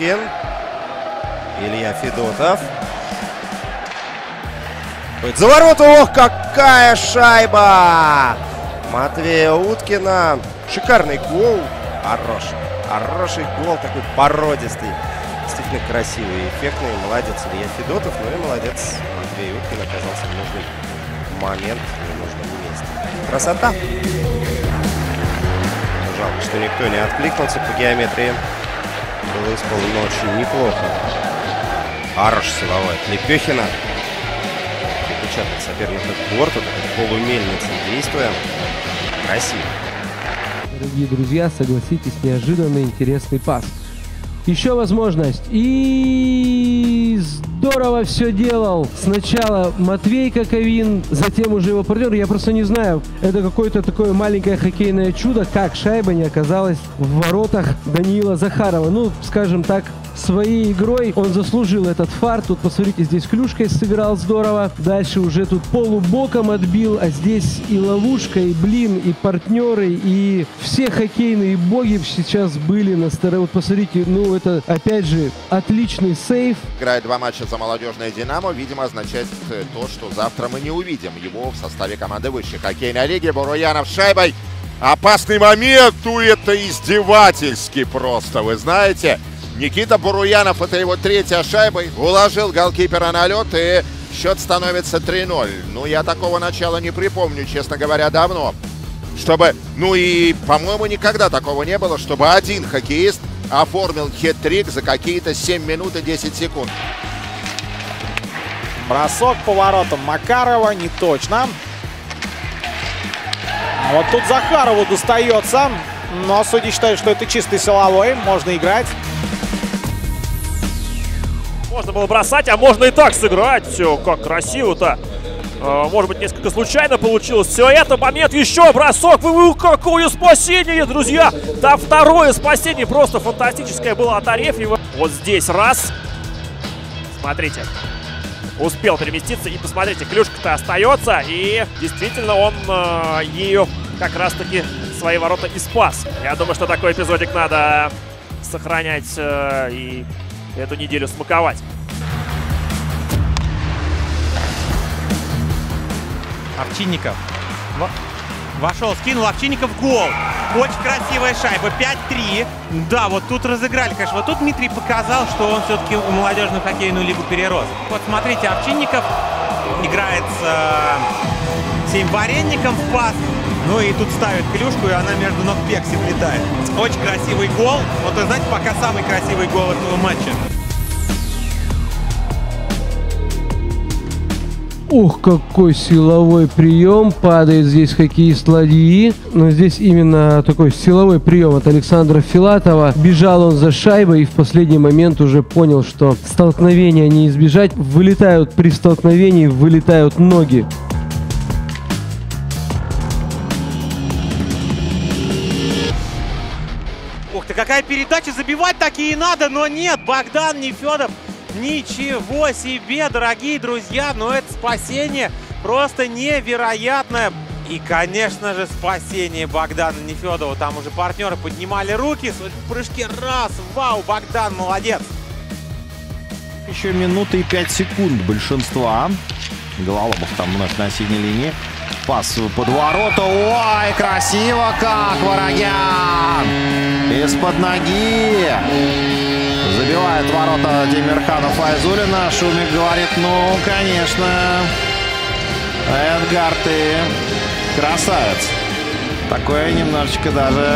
Уткин. Илья Федотов. За ворота, ох, какая шайба! Матвея Уткина. Шикарный гол. Хороший гол, такой породистый. Действительно красивый и эффектный. Молодец Илья Федотов. Ну и молодец Матвей Уткин. Оказался в нужный момент, в нужном месте. Красота. Жалко, что никто не откликнулся по геометрии. Было исполнено очень неплохо. Хорош силовой от Лепехина. Припечатает соперника к борту, полумельница действуя. Красиво. Дорогие друзья, согласитесь, неожиданный интересный пас. Еще возможность. И здорово все делал. Сначала Матвей Коковин, затем уже его партнер. Я просто не знаю, это какое-то такое маленькое хоккейное чудо, как шайба не оказалась в воротах Даниила Захарова. Ну, скажем так, своей игрой он заслужил этот фарт. Тут, посмотрите, здесь клюшкой сыграл здорово. Дальше уже тут полубоком отбил, а здесь и ловушка, и блин, и партнеры, и все хоккейные боги сейчас были на стороне. Вот посмотрите, ну это опять же отличный сейв. Играет 2 матча за молодежное «Динамо». Видимо, означает то, что завтра мы не увидим его в составе команды высшей хоккейной лиги. Буруянов с шайбой. Опасный момент, ну это издевательски просто, вы знаете. Никита Буруянов, это его 3-я шайба, уложил голкипера на лед, и счет становится 3-0. Ну, я такого начала не припомню, честно говоря, давно. Чтобы, ну и, по-моему, никогда такого не было, чтобы один хоккеист оформил хет-трик за какие-то 7 минут и 10 секунд. Бросок по воротам Макарова, не точно. А вот тут Захарову достается, но судьи считают, что это чистый силовой, можно играть. Можно было бросать, а можно и так сыграть. Все, как красиво-то. Может быть, несколько случайно получилось. Все это, момент, еще бросок. Какое спасение, друзья! Там второе спасение, просто фантастическое было от Арефьева. Вот здесь раз. Смотрите. Успел переместиться. И посмотрите, клюшка-то остается. И действительно он ею как раз-таки свои ворота и спас. Я думаю, что такой эпизодик надо сохранять и эту неделю смаковать. Овчинников вошел, скинул, Овчинников гол. Очень красивая шайба, 5-3. Да, вот тут разыграли, конечно. Вот тут Дмитрий показал, что он все-таки молодежную хоккейную лигу перерос. Вот смотрите, Овчинников играет с Сеем Варенником в пас. Ну и тут ставит клюшку, и она между ног Пекси влетает. Очень красивый гол. Вот, вы знаете, пока самый красивый гол этого матча. Ух, какой силовой прием. Падает здесь хоккеист Ладьи. Но здесь именно такой силовой прием от Александра Филатова. Бежал он за шайбой и в последний момент уже понял, что столкновения не избежать. Вылетают при столкновении, вылетают ноги. Ух ты, какая передача, забивать такие надо, но нет, Богдан Нефедов, ничего себе, дорогие друзья, но это спасение просто невероятное. И, конечно же, спасение Богдана Нефедова, там уже партнеры поднимали руки, в прыжке раз, вау, Богдан, молодец. Еще минуты и 5 секунд большинства. Гололобов там у нас на синей линии. Пас под ворота. Ой, красиво как, Ворогян! Из-под ноги. Забивает ворота Демирханов Айзулина. Шумик говорит, ну, конечно, Эдгар, ты красавец. Такое немножечко даже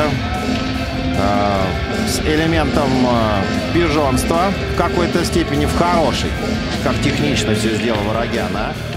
с элементом пижонства в какой-то степени, в хорошей. Как технично все сделал Ворогян, а?